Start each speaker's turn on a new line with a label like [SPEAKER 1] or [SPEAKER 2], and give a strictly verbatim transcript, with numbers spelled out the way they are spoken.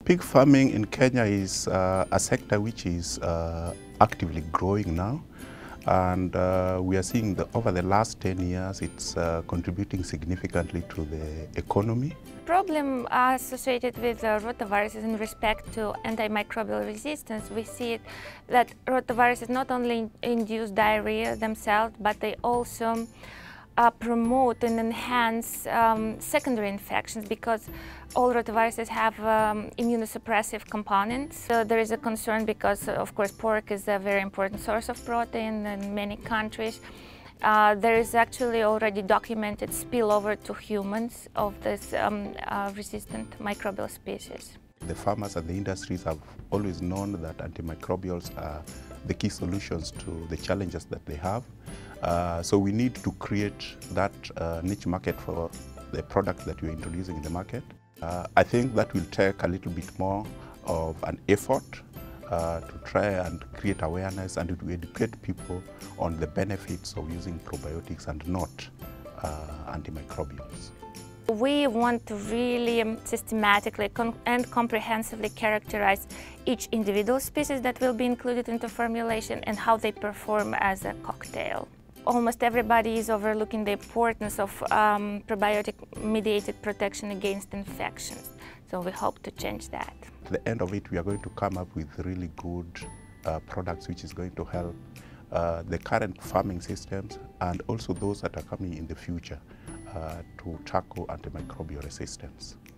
[SPEAKER 1] Pig farming in Kenya is uh, a sector which is uh, actively growing now, and uh, we are seeing that over the last ten years it's uh, contributing significantly to the economy.
[SPEAKER 2] Problem associated with uh, rotaviruses in respect to antimicrobial resistance, we see it that rotaviruses not only induce diarrhea themselves, but they also uh, promote and enhance um, secondary infections, because all rotaviruses have um, immunosuppressive components. So there is a concern because, of course, pork is a very important source of protein in many countries. Uh, there is actually already documented spillover to humans of this um, uh, resistant microbial species.
[SPEAKER 1] The farmers and the industries have always known that antimicrobials are the key solutions to the challenges that they have. Uh, so we need to create that uh, niche market for the products that we're introducing in the market. Uh, I think that will take a little bit more of an effort Uh, to try and create awareness and to educate people on the benefits of using probiotics and not uh, antimicrobials.
[SPEAKER 2] We want to really um, systematically con and comprehensively characterize each individual species that will be included into formulation and how they perform as a cocktail. Almost everybody is overlooking the importance of um, probiotic-mediated protection against infections, so we hope to change that.
[SPEAKER 1] At the end of it, we are going to come up with really good uh, products which is going to help uh, the current farming systems and also those that are coming in the future uh, to tackle antimicrobial resistance.